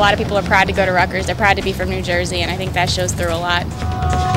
lot of people are proud to go to Rutgers. They're proud to be from New Jersey, and I think that shows through a lot.